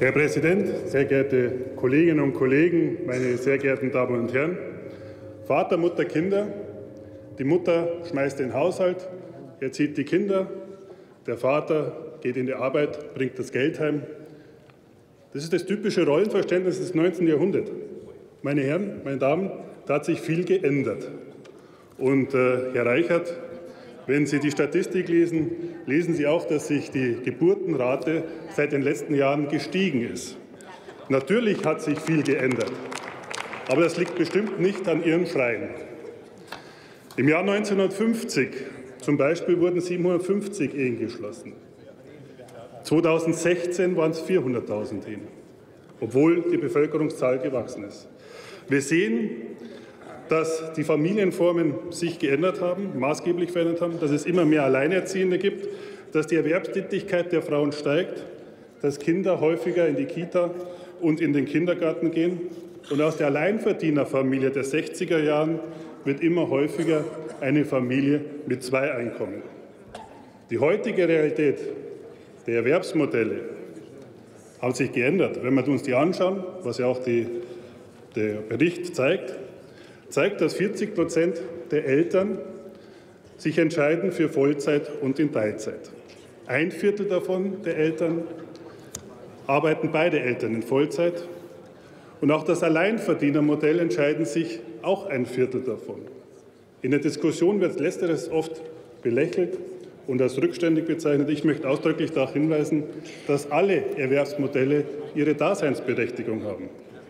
Herr Präsident, sehr geehrte Kolleginnen und Kollegen, meine sehr geehrten Damen und Herren! Vater, Mutter, Kinder. Die Mutter schmeißt den Haushalt, erzieht die Kinder. Der Vater geht in die Arbeit, bringt das Geld heim. Das ist das typische Rollenverständnis des 19. Jahrhunderts. Meine Herren, meine Damen, da hat sich viel geändert. Und Herr Reichert, wenn Sie die Statistik lesen, lesen Sie auch, dass sich die Geburtenrate seit den letzten Jahren gestiegen ist. Natürlich hat sich viel geändert, aber das liegt bestimmt nicht an Ihrem Schreien. Im Jahr 1950 zum Beispiel wurden 750 Ehen geschlossen. 2016 waren es 400.000 Ehen, obwohl die Bevölkerungszahl gewachsen ist. Wir sehen, dass die Familienformen sich geändert haben, maßgeblich verändert haben, dass es immer mehr Alleinerziehende gibt, dass die Erwerbstätigkeit der Frauen steigt, dass Kinder häufiger in die Kita und in den Kindergarten gehen. Und aus der Alleinverdienerfamilie der 60er Jahren wird immer häufiger eine Familie mit 2 Einkommen. Die heutige Realität der Erwerbsmodelle hat sich geändert. Wenn wir uns die anschauen, was ja auch der Bericht zeigt, dass 40% der Eltern sich entscheiden für Vollzeit und in Teilzeit. 1/4 davon der Eltern arbeiten beide Eltern in Vollzeit. Und auch das Alleinverdienermodell entscheiden sich auch 1/4 davon. In der Diskussion wird Letzteres oft belächelt und als rückständig bezeichnet. Ich möchte ausdrücklich darauf hinweisen, dass alle Erwerbsmodelle ihre Daseinsberechtigung haben.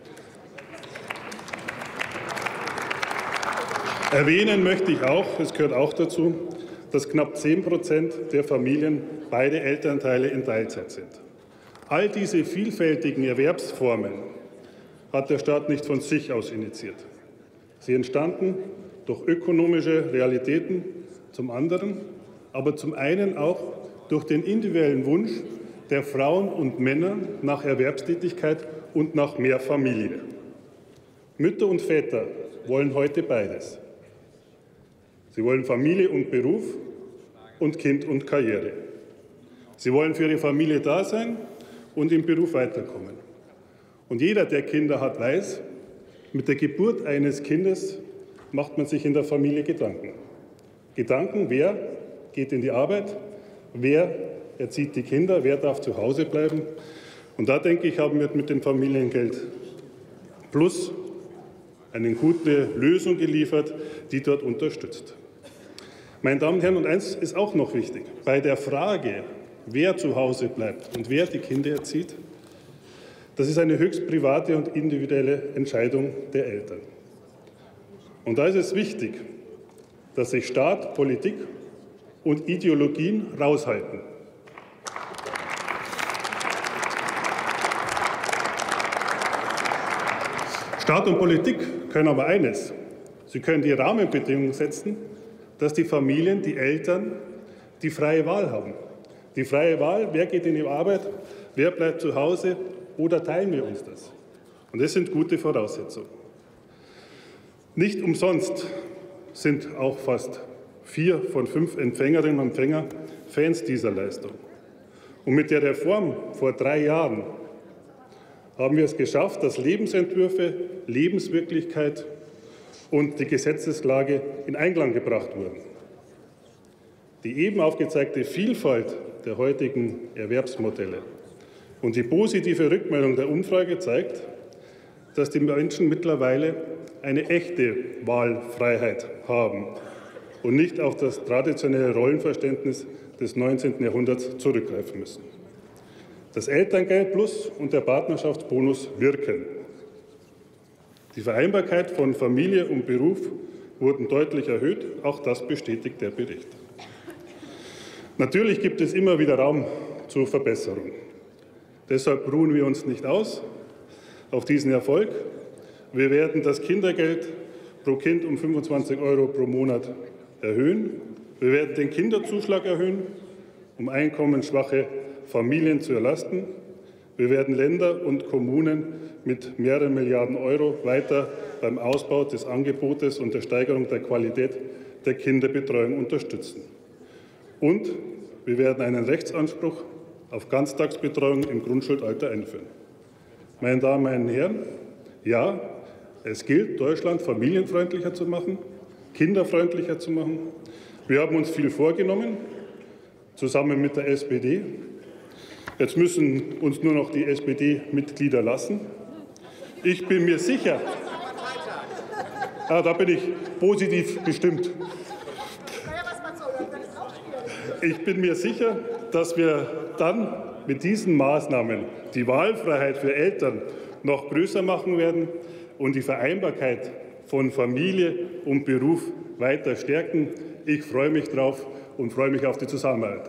Erwähnen möchte ich auch, es gehört auch dazu, dass knapp 10% der Familien beide Elternteile in Teilzeit sind. All diese vielfältigen Erwerbsformen hat der Staat nicht von sich aus initiiert. Sie entstanden durch ökonomische Realitäten zum anderen, aber zum einen auch durch den individuellen Wunsch der Frauen und Männer nach Erwerbstätigkeit und nach mehr Familie. Mütter und Väter wollen heute beides. Sie wollen Familie und Beruf und Kind und Karriere. Sie wollen für ihre Familie da sein und im Beruf weiterkommen. Und jeder, der Kinder hat, weiß, mit der Geburt eines Kindes macht man sich in der Familie Gedanken. Gedanken, wer geht in die Arbeit, wer erzieht die Kinder, wer darf zu Hause bleiben. Und da, denke ich, haben wir mit dem Familiengeld Plus eine gute Lösung geliefert, die dort unterstützt. Meine Damen und Herren, und eins ist auch noch wichtig. Bei der Frage, wer zu Hause bleibt und wer die Kinder erzieht, das ist eine höchst private und individuelle Entscheidung der Eltern. Und da ist es wichtig, dass sich Staat, Politik und Ideologien raushalten. Staat und Politik können aber eines: Sie können die Rahmenbedingungen setzen, dass die Familien, die Eltern, die freie Wahl haben. Die freie Wahl, wer geht in die Arbeit, wer bleibt zu Hause oder teilen wir uns das? Und das sind gute Voraussetzungen. Nicht umsonst sind auch fast 4 von 5 Empfängerinnen und Empfänger Fans dieser Leistung. Und mit der Reform vor 3 Jahren haben wir es geschafft, dass Lebensentwürfe, Lebenswirklichkeit und die Gesetzeslage in Einklang gebracht wurden. Die eben aufgezeigte Vielfalt der heutigen Erwerbsmodelle und die positive Rückmeldung der Umfrage zeigt, dass die Menschen mittlerweile eine echte Wahlfreiheit haben und nicht auf das traditionelle Rollenverständnis des 19. Jahrhunderts zurückgreifen müssen. Das Elterngeld Plus und der Partnerschaftsbonus wirken. Die Vereinbarkeit von Familie und Beruf wurden deutlich erhöht. Auch das bestätigt der Bericht. Natürlich gibt es immer wieder Raum zur Verbesserung. Deshalb ruhen wir uns nicht aus auf diesen Erfolg. Wir werden das Kindergeld pro Kind um 25 € pro Monat erhöhen. Wir werden den Kinderzuschlag erhöhen, um einkommensschwache Familien zu entlasten. Wir werden Länder und Kommunen mit mehreren Milliarden Euro weiter beim Ausbau des Angebotes und der Steigerung der Qualität der Kinderbetreuung unterstützen. Und wir werden einen Rechtsanspruch auf Ganztagsbetreuung im Grundschulalter einführen. Meine Damen und Herren, ja, es gilt, Deutschland familienfreundlicher zu machen, kinderfreundlicher zu machen. Wir haben uns viel vorgenommen, zusammen mit der SPD. Jetzt müssen uns nur noch die SPD-Mitglieder lassen. Ich bin mir sicher, da bin ich positiv gestimmt. Ich bin mir sicher, dass wir dann mit diesen Maßnahmen die Wahlfreiheit für Eltern noch größer machen werden und die Vereinbarkeit von Familie und Beruf weiter stärken. Ich freue mich drauf und freue mich auf die Zusammenarbeit.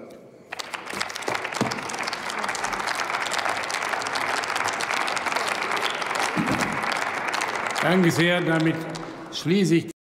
Danke sehr. Damit schließe ich